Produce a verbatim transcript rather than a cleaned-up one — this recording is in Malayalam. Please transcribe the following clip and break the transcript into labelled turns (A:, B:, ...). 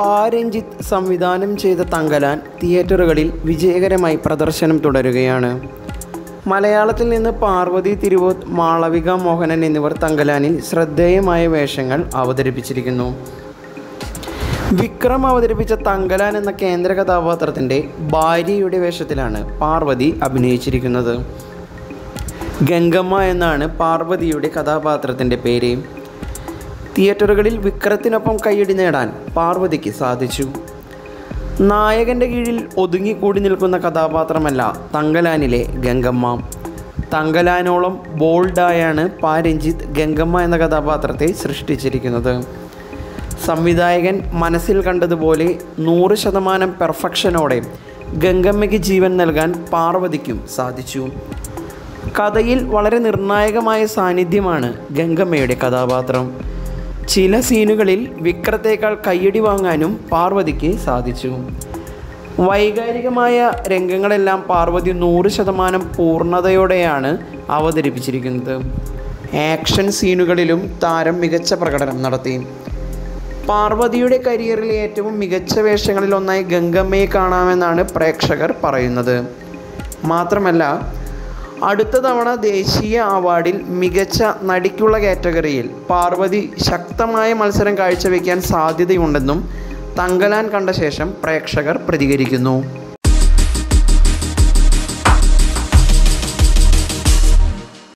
A: പാ രഞ്ജിത്ത് സംവിധാനം ചെയ്ത തങ്കലാൻ തിയേറ്ററുകളിൽ വിജയകരമായി പ്രദർശനം തുടരുകയാണ്. മലയാളത്തിൽ നിന്ന് പാർവതി തിരുവോത്ത്, മാളവിക മോഹനൻ എന്നിവർ തങ്കലാനിൽ ശ്രദ്ധേയമായ വേഷങ്ങൾ അവതരിപ്പിച്ചിരിക്കുന്നു. വിക്രം അവതരിപ്പിച്ച തങ്കലാൻ എന്ന കേന്ദ്ര കഥാപാത്രത്തിൻ്റെ ഭാര്യയുടെ വേഷത്തിലാണ് പാർവതി അഭിനയിച്ചിരിക്കുന്നത്. ഗംഗമ്മ എന്നാണ് പാർവതിയുടെ കഥാപാത്രത്തിൻ്റെ പേര്. തിയേറ്ററുകളിൽ വിക്രത്തിനൊപ്പം കയ്യടി നേടാൻ പാർവതിക്ക് സാധിച്ചു. നായകൻ്റെ കീഴിൽ ഒതുങ്ങിക്കൂടി നിൽക്കുന്ന കഥാപാത്രമല്ല തങ്കലാനിലെ ഗംഗമ്മ. തങ്കലാനോളം ബോൾഡായാണ് പാ രഞ്ജിത്ത് ഗംഗമ്മ എന്ന കഥാപാത്രത്തെ സൃഷ്ടിച്ചിരിക്കുന്നത്. സംവിധായകൻ മനസ്സിൽ കണ്ടതുപോലെ നൂറ് ശതമാനം പെർഫെക്ഷനോടെ ഗംഗമ്മയ്ക്ക് ജീവൻ നൽകാൻ പാർവതിക്കും സാധിച്ചു. കഥയിൽ വളരെ നിർണായകമായ സാന്നിധ്യമാണ് ഗംഗമ്മയുടെ കഥാപാത്രം. ചില സീനുകളിൽ വിക്രത്തേക്കാൾ കയ്യടി വാങ്ങാനും പാർവതിക്ക് സാധിച്ചു. വൈകാരികമായ രംഗങ്ങളെല്ലാം പാർവതി നൂറ് ശതമാനം പൂർണ്ണതയോടെയാണ് അവതരിപ്പിച്ചിരിക്കുന്നത്. ആക്ഷൻ സീനുകളിലും താരം മികച്ച പ്രകടനം നടത്തി. പാർവതിയുടെ കരിയറിലെ ഏറ്റവും മികച്ച വേഷങ്ങളിലൊന്നായി ഗംഗമ്മയെ കാണാമെന്നാണ് പ്രേക്ഷകർ പറയുന്നത്. മാത്രമല്ല, അടുത്ത തവണ ദേശീയ അവാർഡിൽ മികച്ച നടിക്കുള്ള കാറ്റഗറിയിൽ പാർവതി ശക്തമായ മത്സരം കാഴ്ചവെക്കാൻ സാധ്യതയുണ്ടെന്നും തങ്കലാൻ കണ്ട ശേഷം പ്രേക്ഷകർ പ്രതികരിക്കുന്നു.